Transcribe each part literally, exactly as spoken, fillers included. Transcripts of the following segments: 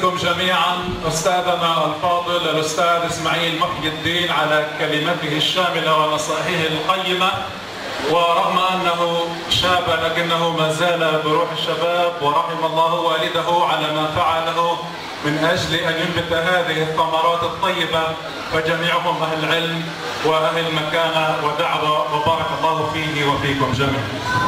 نواسيكم جميعا أستاذنا الفاضل الأستاذ إسماعيل محي الدين على كلمته الشاملة ونصائحه القيمة. ورغم أنه شاب لكنه ما زال بروح الشباب، ورحم الله والده على ما فعله من أجل أن ينبت هذه الثمرات الطيبة، فجميعهم أهل علم وأهل مكانة ودعوة، وبارك الله فيه وفيكم جميعا.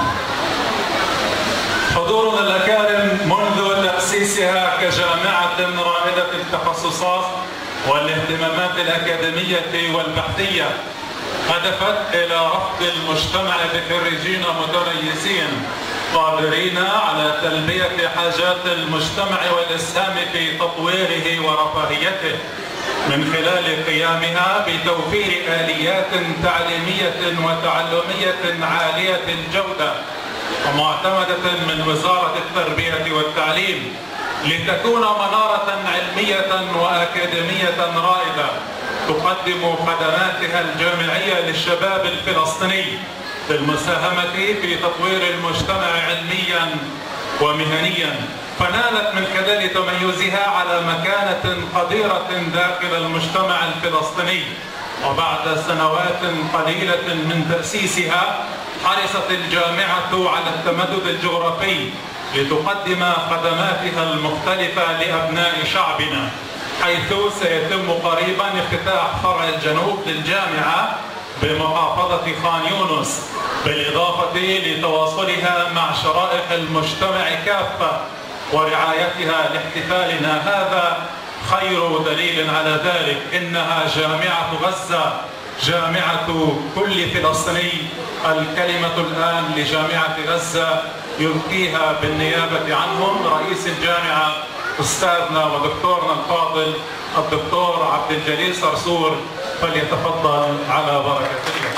حضورنا الأكارم منذ تأسيسها كجامعة رائدة التخصصات والاهتمامات الأكاديمية والبحثية هدفت إلى رفض المجتمع بخريجين متميزين قادرين على تلبية حاجات المجتمع والإسهام في تطويره ورفاهيته من خلال قيامها بتوفير آليات تعليمية وتعلمية عالية الجودة ومعتمدة من وزارة التربية والتعليم لتكون منارة علمية وأكاديمية رائدة تقدم خدماتها الجامعية للشباب الفلسطيني للمساهمة في تطوير المجتمع علميا ومهنيا، فنالت من خلال تميزها على مكانة قديرة داخل المجتمع الفلسطيني. وبعد سنوات قليلة من تأسيسها حرصت الجامعة على التمدد الجغرافي لتقدم خدماتها المختلفة لأبناء شعبنا، حيث سيتم قريبا افتتاح فرع الجنوب للجامعة بمحافظة خان يونس، بالإضافة لتواصلها مع شرائح المجتمع كافة ورعايتها لاحتفالنا هذا خير دليل على ذلك. إنها جامعة غزة، جامعة كل فلسطيني. الكلمة الآن لجامعة غزة يلقيها بالنيابة عنهم رئيس الجامعة أستاذنا ودكتورنا الفاضل الدكتور عبد الجليل صرصور، فليتفضل على بركة الله.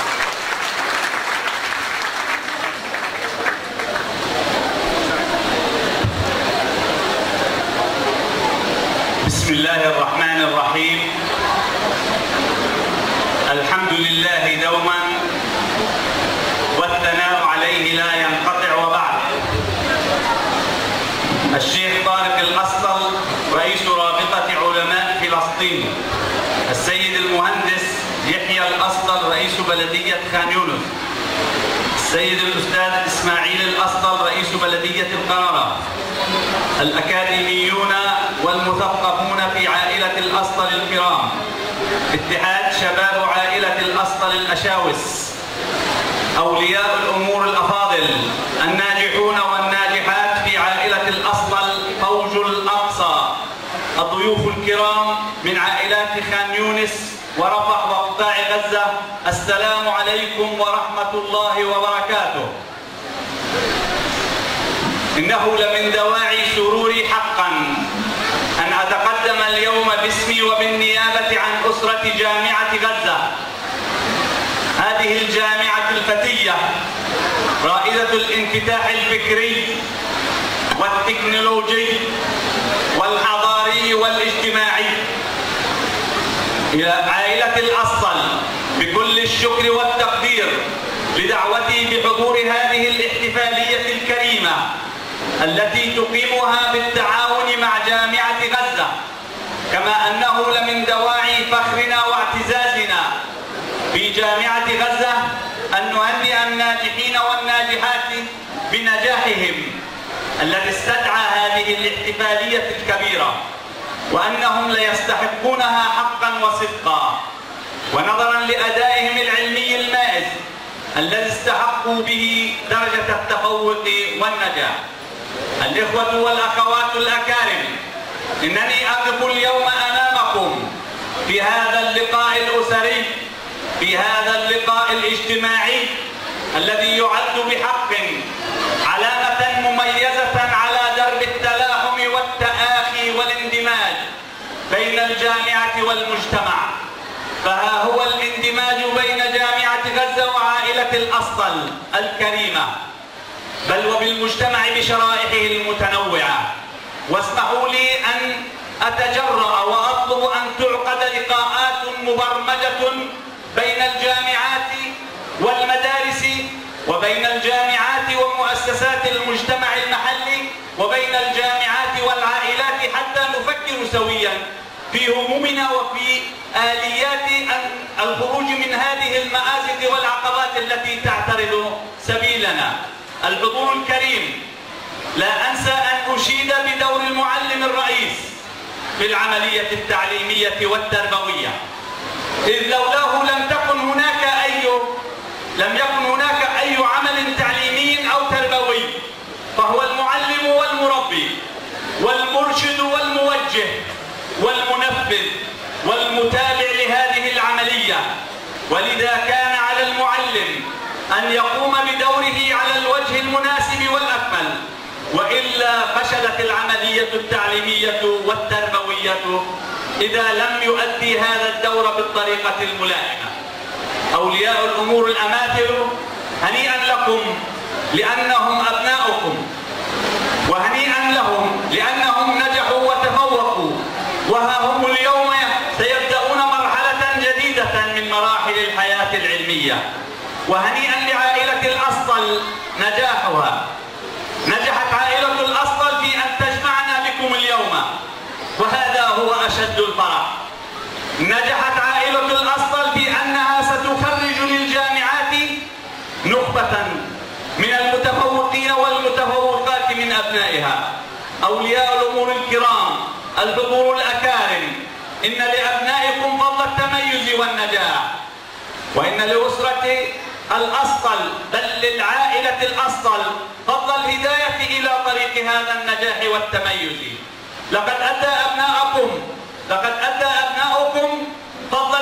بسم الله الرحمن الرحيم. الحمد لله دوما والثناء عليه لا ينقطع. وبعد، الشيخ طارق الأسطل رئيس رابطة علماء فلسطين، السيد المهندس يحيى الأسطل رئيس بلدية خان يونس، السيد الأستاذ إسماعيل الأسطل رئيس بلدية القنارة، الأكاديميون والمثقفون في عائلة الأسطل الكرام، اتحاد شباب عائلة الأسطل الأشاوس، أولياء الأمور الأفاضل، الناجحون والناجحات في عائلة الأسطل فوج الأقصى، الضيوف الكرام من عائلات خان يونس ورفح وقطاع غزة، السلام عليكم ورحمة الله وبركاته. إنه لمن دواعي سروري حقا أن أتقدم اليوم باسمي وبالنيابة عن أسرة جامعة غزة، هذه الجامعة الفتية رائدة الانفتاح الفكري والتكنولوجي والحضاري والاجتماعي، إلى عائلة الأسطل بكل الشكر والتقدير لدعوتي بحضور هذه الاحتفالية الكريمة التي تقيمها بالتعاون مع جامعة غزة، كما أنه لمن دواعي فخرنا واعتزازنا في جامعة غزة أن نهنئ الناجحين والناجحات بنجاحهم الذي استدعى هذه الاحتفالية الكبيرة، وأنهم ليستحقونها حقا وصدقا، ونظرا لأدائهم العلمي المائز الذي استحقوا به درجة التفوق والنجاح. الإخوة والأخوات الأكارم، إنني أقف اليوم أمامكم في هذا اللقاء الأسري، في هذا اللقاء الاجتماعي الذي يعد بحق علامة مميزة على درب التلاحم والتآخي والاندماج بين الجامعة والمجتمع. فها هو الاندماج بين جامعة غزة وعائلة الأسطل الكريمة، بل وبالمجتمع بشرائحه المتنوعة. واسمحوا لي أن أتجرأ وأطلب أن تعقد لقاءات مبرمجة بين الجامعات والمدارس وبين الجامعات ومؤسسات المجتمع المحلي وبين الجامعات والعائلات، حتى نفكر نفكر سويا في همومنا وفي آليات الخروج من هذه المآزق والعقبات التي تعترض سبيلنا. الحضور الكريم، لا أنسى أن أشيد بدور المعلم الرئيس في العملية التعليمية والتربوية، إذ لولاه لم تكن هناك أي لم يكن هناك أي عمل تعليمي أو تربوي، فهو المعلم والمربي والمرشد والموجه والمنفذ والمتابع لهذه العملية. ولذا كان على المعلم أن يقوم بدوره على الوجه المناسب والأكمل، وإلا فشلت العملية التعليمية والتربوية إذا لم يؤدي هذا الدور بالطريقة الملائمة. أولياء الأمور الأماثل، هنيئا لكم لأنهم أبناؤكم، وهنيئا لهم لأنهم نجحوا وتفوقوا، وها هم اليوم سيبدأون مرحلة جديدة من مراحل الحياة العلمية. وهنيئا لعائلة الأسطل نجاحها. نجحت عائلة الأسطل في أن تجمعنا بكم اليوم، وهذا هو أشد الفرح. نجحت عائلة الأسطل في أنها ستخرج للجامعات نخبة من المتفوقين والمتفوقات من أبنائها. أولياء الأمور الكرام، الحضور الأكارم، إن لأبنائكم فضل التميز والنجاح، وإن لأسرة الأسطل بل للعائلة الأسطل فضل الهداية إلى طريق هذا النجاح والتميز. لقد أدى أبناءكم لقد أدى أبناؤكم فضل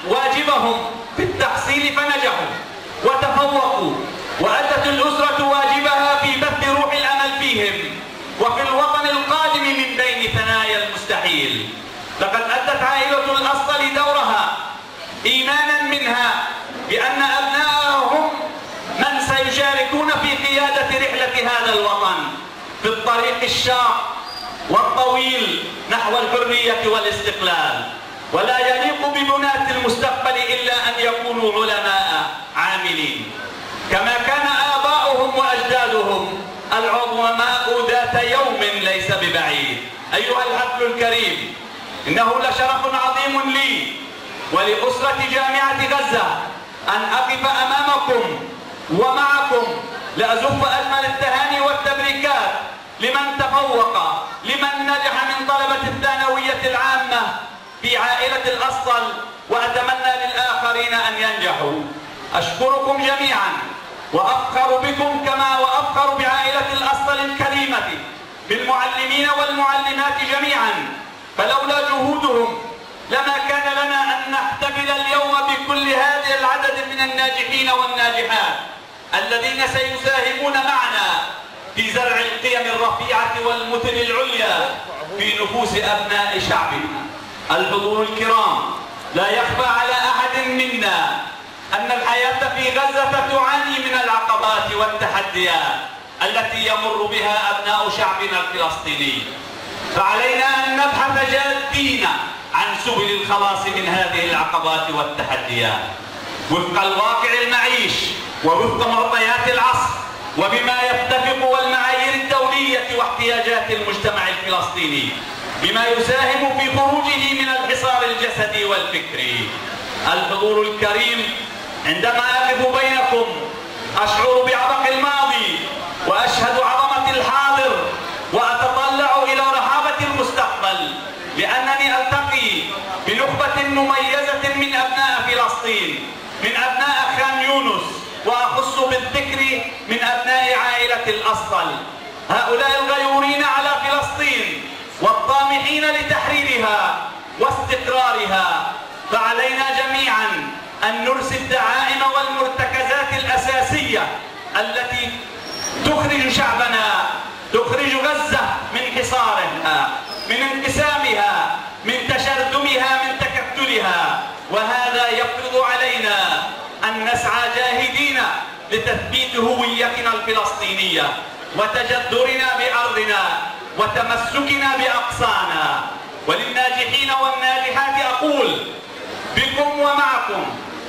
واجبهم في التحصيل فنجحوا وتفوقوا، وأدت الأسرة واجبها في بث روح الأمل فيهم وفي الوطن القادم من بين ثنايا المستحيل. لقد أدت عائلة الأسطل دورها إيمانا منها بأن أبنائهم من سيشاركون في قيادة رحلة هذا الوطن في الطريق الشاق والطويل نحو الحرية والاستقلال. ولا يليق ببناة المستقبل إلا أن يكونوا علماء عاملين كما كان آباؤهم وأجدادهم العظماء ذات يوم ليس ببعيد. أيها الحفل الكريم، إنه لشرف عظيم لي ولأسرة جامعة غزة أن أقف أمامكم ومعكم لأزف أجمل التهاني والتبريكات لمن تفوق، لمن نجح من طلبة الثانوية العامة في عائلة الأسطل، وأتمنى للآخرين أن ينجحوا. أشكركم جميعا وأفخر بكم كما وأفخر بعائلة الأسطل الكريمة، بالمعلمين والمعلمات جميعا، فلولا جهودهم لما كان لنا أن نحتفل اليوم بكل هذا العدد من الناجحين والناجحات الذين سيساهمون معنا في زرع القيم الرفيعة والمثل العليا في نفوس أبناء شعبنا. الحضور الكرام، لا يخفى على أحد منا أن الحياة في غزة تعاني من العقبات والتحديات التي يمر بها أبناء شعبنا الفلسطيني، فعلينا أن نبحث جادين عن سبل الخلاص من هذه العقبات والتحديات وفق الواقع المعيش ووفق معطيات العصر وبما يتفق والمعايير الدولية واحتياجات المجتمع الفلسطيني، بما يساهم في خروجه من الحصار الجسدي والفكري. الحضور الكريم، عندما أقف بينكم أشعر بعبق الماضي وأشهد عظمة الحاضر وأتطلع إلى رحابة المستقبل، لأنني ألتقي بنخبة مميزة من أبناء فلسطين، من أبناء خان يونس، وأخص بالذكر من أبناء عائلة الأسطل، هؤلاء الغيورين على فلسطين والطامحين لتحريرها واستقرارها. فعلينا جميعا أن نرسي الدعائم والمرتكزات الأساسية التي تخرج شعبنا، تخرج غزة من حصارها، من انقسامها، من تشرذمها، من تكتلها. وهذا يفرض علينا أن نسعى جاهدين لتثبيت هويتنا الفلسطينية وتجذرنا بأرضنا وتمسكنا بأقصانا. وللناجحين والناجحات أقول: بكم ومعكم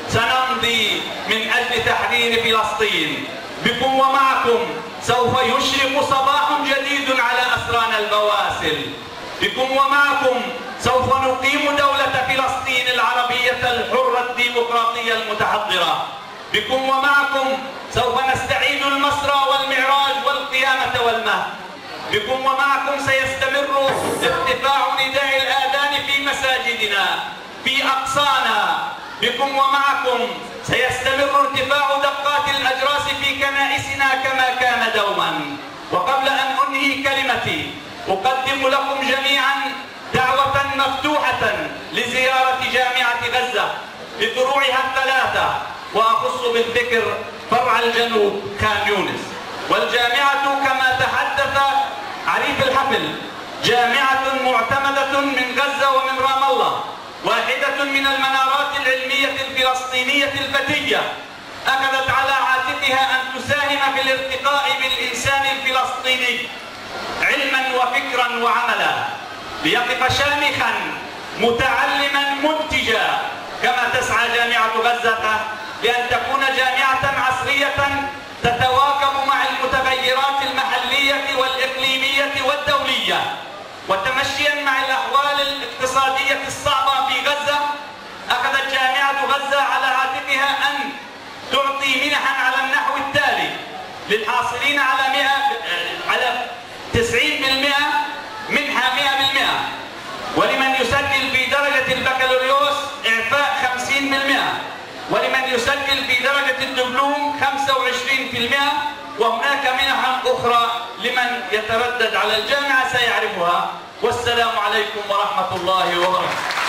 سنمضي من أجل تحرير فلسطين، بكم ومعكم سوف يشرق صباح جديد على أسرانا البواسل. بكم ومعكم سوف نقيم دولة فلسطين العربية الحرة الديمقراطية المتحضرة. بكم ومعكم سوف نستعيد المسرى والمعراج والقيامة والمهد. بكم ومعكم سيستمر ارتفاع نداء الآذان في مساجدنا في أقصانا. بكم ومعكم سيستمر ارتفاع دقات الأجراس في كنائسنا كما كان دوما. وقبل أن أنهي كلمتي أقدم لكم جميعا دعوة مفتوحة لزيارة جامعة غزة بفروعها الثلاثة، وأخص بالذكر فرع الجنوب خان يونس. والجامعة كما تحدث عريف الحفل جامعة معتمدة من غزة ومن رام الله، واحدة من المنارات العلمية الفلسطينية الفتية، أخذت على عاتقها أن تساهم في الارتقاء بالإنسان الفلسطيني علما وفكرا وعملا، ليقف شامخا متعلما منتجا كما تسعى جامعة غزة لأن تكون جامعة عصرية تتواكب مع المتغيرات المحلية والإقليمية والدولية. وتمشيا مع الأحوال الاقتصادية الصعبة في غزة، أخذت جامعة غزة على عاتقها أن تعطي منحا على النحو التالي للحاصلين على مئة على تسعين بالمئة منحة مئة بالمئة، ولمن يسجل في درجة البكالوريوس إعفاء خمسين بالمئة، ولمن يسجل في درجة الدبلوم خمسة وعشرين بالمئة، وهناك منح أخرى لمن يتردد على الجامعة سيعرفها. والسلام عليكم ورحمة الله وبركاته.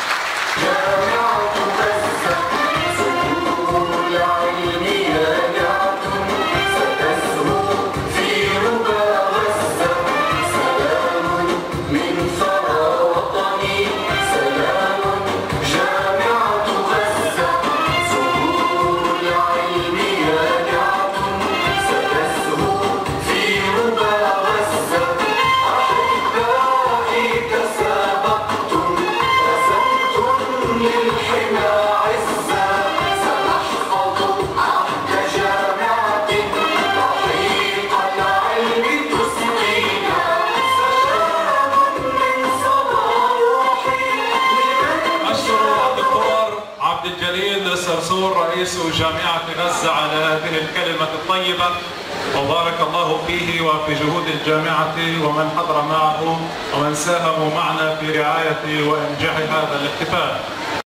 رئيس جامعة غزة على هذه الكلمة الطيبة، وبارك الله فيه وفي جهود الجامعة ومن حضر معه ومن ساهموا معنا في رعاية وإنجاح هذا الاحتفال.